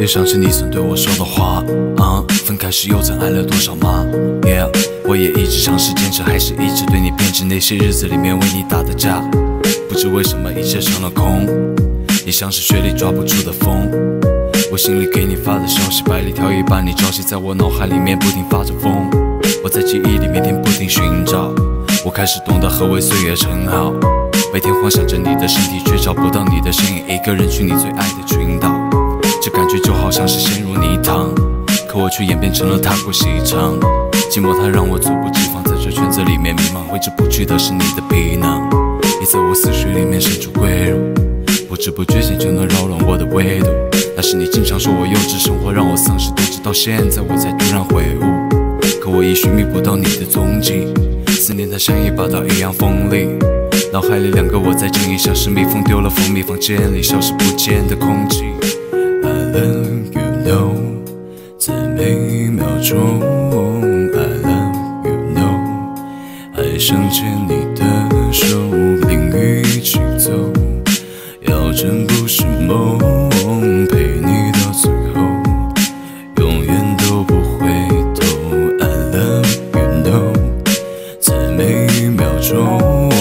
又想起你曾对我说的话，分开时又曾爱了多少吗 ？Yeah， 我也一直尝试坚持，还是一直对你偏执。那些日子里面为你打的架，不知为什么一切成了空。你像是雪里抓不住的风，我心里给你发的消息，百里挑一把你朝夕，在我脑海里面不停发着疯。我在记忆里面不停寻找，我开始懂得何为岁月沉好。每天幻想着你的身体，却找不到你的身影，一个人去你最爱的群岛。这感觉就好像是陷入泥塘，可我却演变成了踏过细肠。寂寞它让我猝不及防，在这圈子里面迷茫，挥之不去的是你的皮囊。你在我思绪里面深处归入，不知不觉间就能扰乱我的维度。那是你经常说我幼稚，生活让我丧失斗志，到现在我才突然悔悟。可我已寻觅不到你的踪迹，思念它像一把刀一样锋利。脑海里两个我在经营，像是蜜蜂丢了蜂蜜，房间里消失不见的空气。I love you know， 在每一秒钟 I love you know， 还想牵你的手，淋雨一起走，要真不是梦，陪你到最后，永远都不回头。I love you know， 在每一秒钟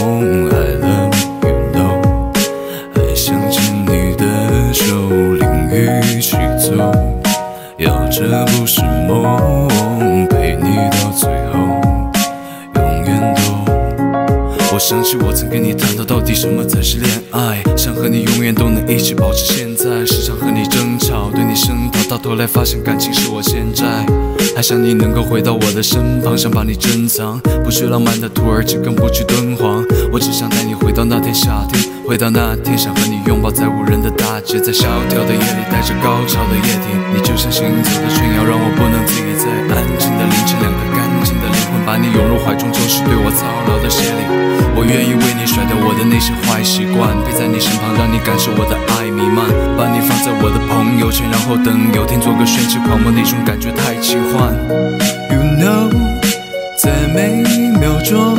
I love you know， 还想牵你的手，淋雨一起走，要这不是梦，陪你到最后，永远都。我想起我曾跟你谈到底什么才是恋爱，想和你永远都能一起保持现在，时常和你争吵，对你声讨，到头来发现感情是我欠债。还想你能够回到我的身旁，想把你珍藏，不去浪漫的土耳其，更不去敦煌。我只想带你回到那天夏天，回到那天，想和你拥抱在无人的大街，在萧条的夜里，带着高潮的液体。你就像行走的炫耀，让我不能自己在安静的凌晨，两颗干净的灵魂把你涌入怀中，就是对我操劳的谢礼。我愿意为你甩掉我的那些坏习惯，陪在你身旁，让你感受我的爱弥漫，把你放在我的朋友圈，然后等有天做个炫技狂魔，那种感觉太奇幻。You know， 在每一秒钟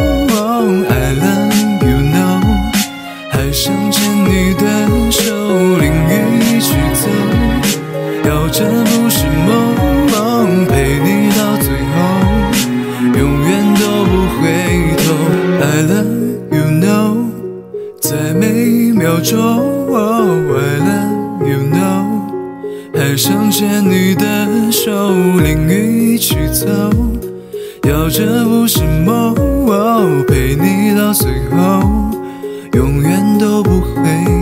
I love you know， 还想牵你的手，淋雨一起走，要这不是梦，陪你到最后，永远都不回头。I love you know， 在每一秒钟I love you know， 还想牵你的手，淋雨一起走，要这不是梦，陪你到最后，永远都不回